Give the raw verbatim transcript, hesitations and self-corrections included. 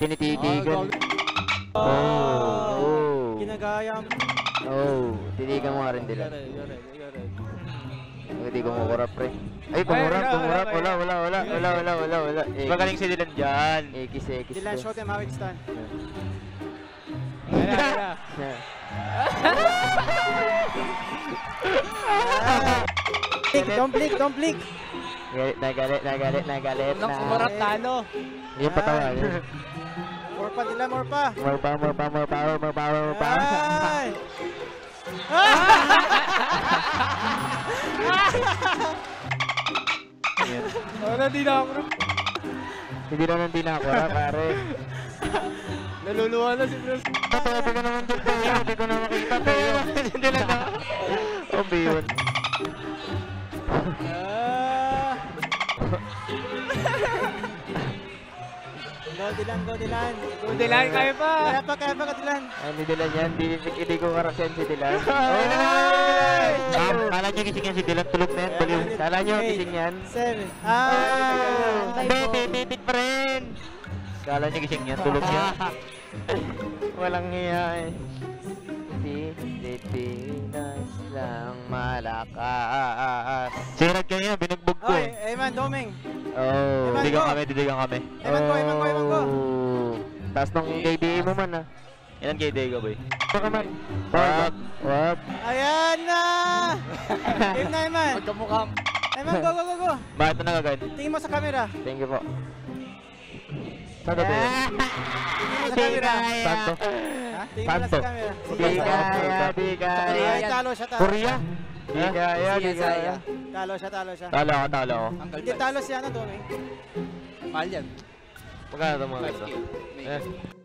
Tinititigan. Oh. Kinagayam. Oh. Titigan mo nga rin nila. Hindi kumukura, pre. Ay, kumurap, kumurap. Wala, wala, wala. Wala, wala, wala, wala. Magaling si Dylan dyan. Ekis, ekis. Dylan, shot him, how it's done. Wala, wala. Blink, don't blink, don't blink. Galit na, galit na, galit na, galit na. Nang kumarap talo. Yung patawa. More pa, Dylan, more pa. More power, more power, more power, more power, more power. Ay! Wala, di na ako. Hindi naman dinakura, pare. Naluluwa na si Bros. Patawabi ka naman dito, Teo. Hindi ko na makita, Teo. Hindi na na. Oh, Biyon. Go, Dylan, go, Dylan. Go, Dylan, kaya pa. Kaya pa, kaya pa ka, Dylan. Ay, hindi Dylan yan. Hindi ko karasen si Dylan. Kala nyo gising yan si Dylan. Tulog na yan. Baliw. Kala nyo gising yan. Seven. Ah! Titit pa rin. Kala nyo gising yan. Tulog yan. Walang hiya eh. Pilipinas lang malakas. Sirad ka niya. Binugbog ko. Oy, Eman, Doming. Oh. Didigan kami, didigan kami. Eman ko, Eman ko, Eman ko. Taas ng K D A mo man ah. Ilan kay Diego, boy? Baka man. Wag. Wag. Ayan na! Game na, Eman. Magkamukhang. Eman, go, go, go, go. Bakit na nagagad? Tingin mo sa camera. Thank you po. Saan to? Tingin mo sa camera. Saan to? Ha? Tingin mo lang sa camera. Di kaya, di kaya. Ay, talo siya, talo. Korea? Di kaya, di kaya. Talo siya, talo siya. Talo ako, talo ako. Hindi talo siya, ano, Doming? Mahal yan. Magkano ito mga guys? five K. Eh.